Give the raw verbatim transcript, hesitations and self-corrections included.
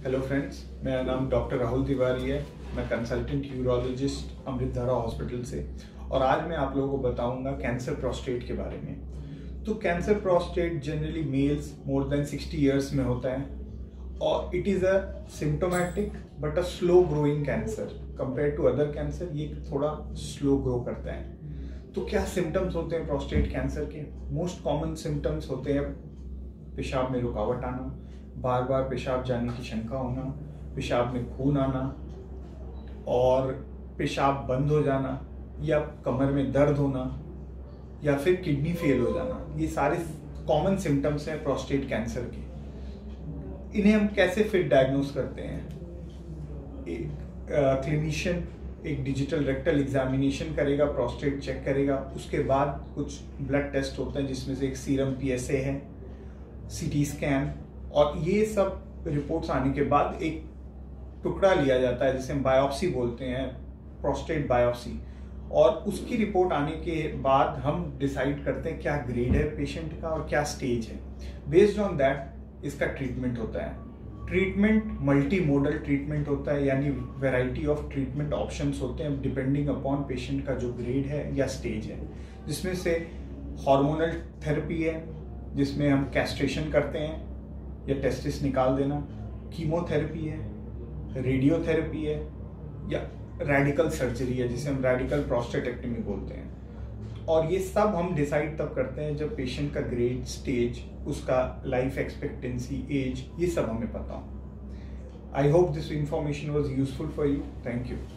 Hello friends, मेरा नाम doctor Rahul Tiwari है। मैं कंसल्टेंट यूरोलॉजिस्ट अमृतधारा हॉस्पिटल से, और आज मैं आप लोगों को बताऊंगा कैंसर प्रोस्टेट के बारे में। तो cancer prostate generally males more than sixty years में होता है और it is a symptomatic but a slow growing cancer compare to other cancer. ये थोड़ा स्लो ग्रो करता है। तो क्या सिम्टम्स होते हैं प्रोस्टेट कैंसर के? मोस्ट कॉमन सिम्टम्स होते हैं पेशाब में रुकावट आना, बार बार पेशाब जाने की शंका होना, पेशाब में खून आना और पेशाब बंद हो जाना, या कमर में दर्द होना, या फिर किडनी फेल हो जाना। ये सारे कॉमन सिम्टम्स हैं प्रोस्टेट कैंसर के। इन्हें हम कैसे फिर डायग्नोस करते हैं? एक क्लिनिशियन एक डिजिटल रेक्टल एग्जामिनेशन करेगा, प्रोस्टेट चेक करेगा, उसके बाद कुछ ब्लड टेस्ट होते हैं जिसमें से एक सीरम पीएसए है, सीटी स्कैन, और ये सब रिपोर्ट्स आने के बाद एक टुकड़ा लिया जाता है जिसे हम बायोप्सी बोलते हैं, प्रोस्टेट बायोप्सी। और उसकी रिपोर्ट आने के बाद हम डिसाइड करते हैं क्या ग्रेड है पेशेंट का और क्या स्टेज है। बेस्ड ऑन दैट इसका ट्रीटमेंट होता है। ट्रीटमेंट मल्टी मोडल ट्रीटमेंट होता है, यानी वैरायटी ऑफ ट्रीटमेंट ऑप्शंस होते हैं डिपेंडिंग अपॉन पेशेंट का जो ग्रेड है या स्टेज है। जिसमें से हार्मोनल थेरेपी है जिसमें हम कैस्ट्रेशन करते हैं या टेस्टिस निकाल देना, कीमोथेरेपी है, रेडियोथेरेपी है, या रेडिकल सर्जरी है जिसे हम रेडिकल प्रोस्टेटेक्टमी बोलते हैं। और ये सब हम डिसाइड तब करते हैं जब पेशेंट का ग्रेड, स्टेज, उसका लाइफ एक्सपेक्टेंसी, एज, ये सब हमें पता हो। I hope this information was useful for you. Thank you.